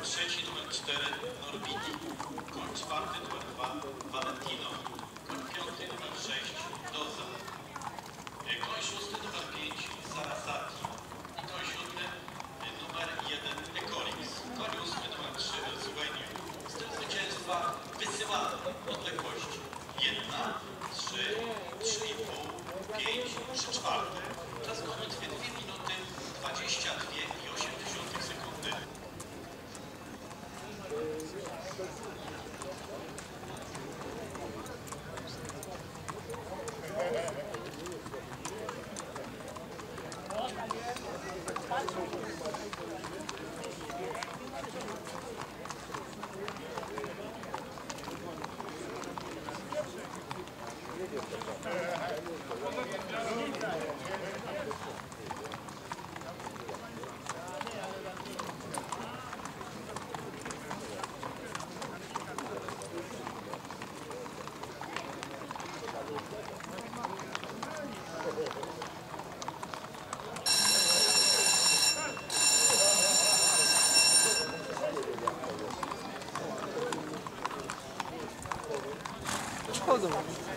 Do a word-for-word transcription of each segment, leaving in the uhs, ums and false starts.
trzeci numer cztery Norbiti, koń czwarty numer dwa Valentino, koń piąty numer sześć Doza, koń szósty numer pięć Sarasati i koń siódmy numer jeden Ecolix, koń ósmy numer trzy Sueniu. Z tym zwycięstwa wysyłamy odległość jedna, trzy, trzy i pół, pięć, trzy czwarte. Czas gonitwy dwie minuty dwadzieścia dwa i osiem dziesiątych sekundy. Chodzą.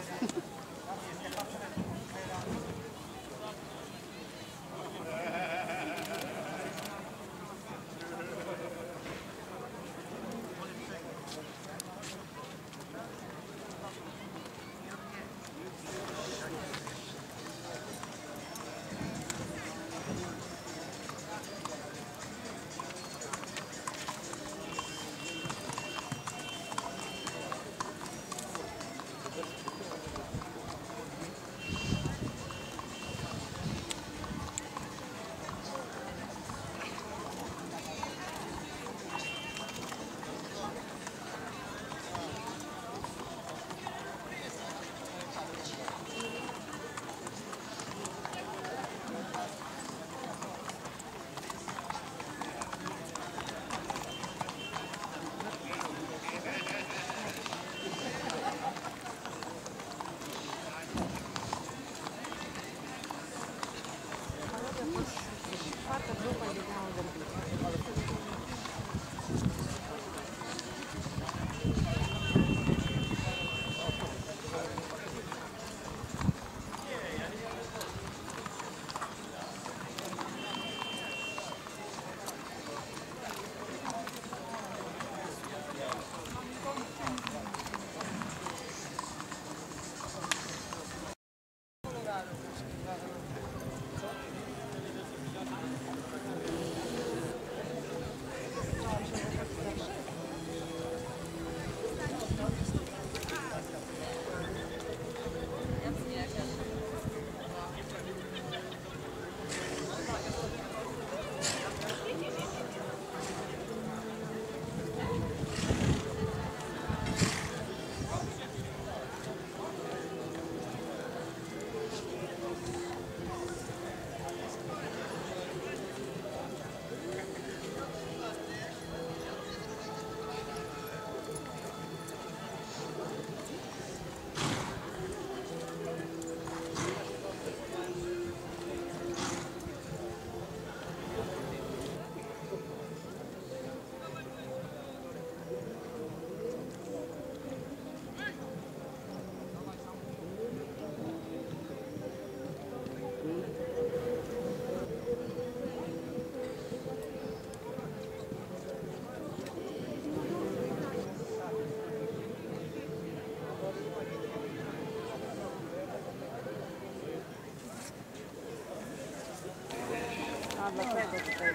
A dlatego tutaj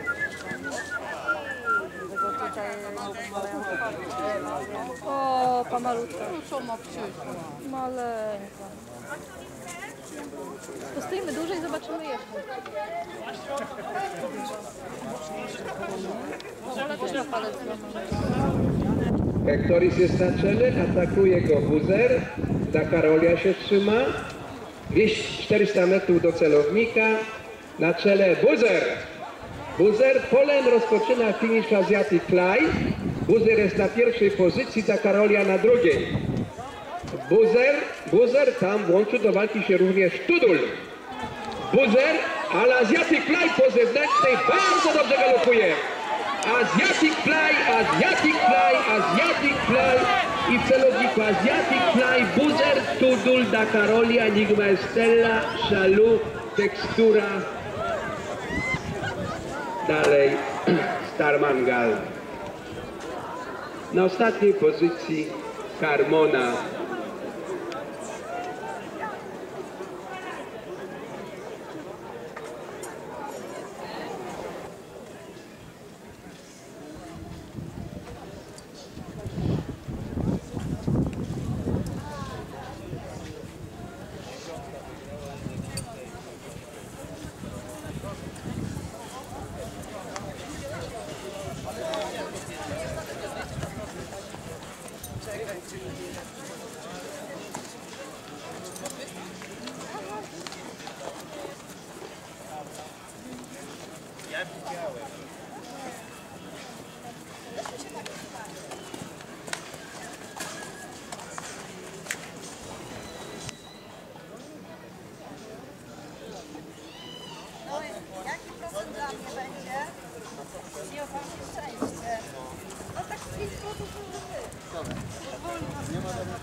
dlatego tutaj o, pamalutka. No co ma przyjść? Maleńka. Postoimy dłużej, zobaczymy jeszcze. Może też na palec. Hektoris jest na czele, atakuje go Buzer, ta Karolia się trzyma, dwieście czterysta metrów do celownika, na czele Buzer. Buzer polem rozpoczyna finisz Asiatic Fly, Buzer jest na pierwszej pozycji, ta Karolia na drugiej. Buzer, Buzer, tam włączył do walki się również Tudul. Buzer, ale Asiatic Fly po zewnętrznej bardzo dobrze galopuje. Asiatic Fly, Asiatic Fly, Asiatic Fly i w celowniku Asiatic Fly, Buzzer, Tudul, Dakarolia, Enigma Estella, Szalu, Tekstura. Dalej Starmangal. Na ostatniej pozycji Carmona. Jaki procent dla mnie będzie? Miło wam się szczęście. No tak z pięć procent to wy. Nie ma żadnych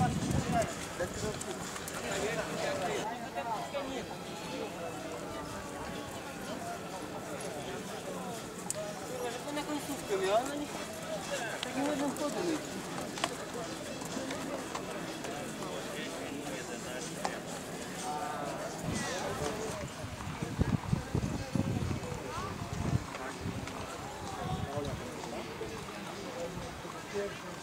na końcówkę miała, no nie takim ładnym chodem. Thank you.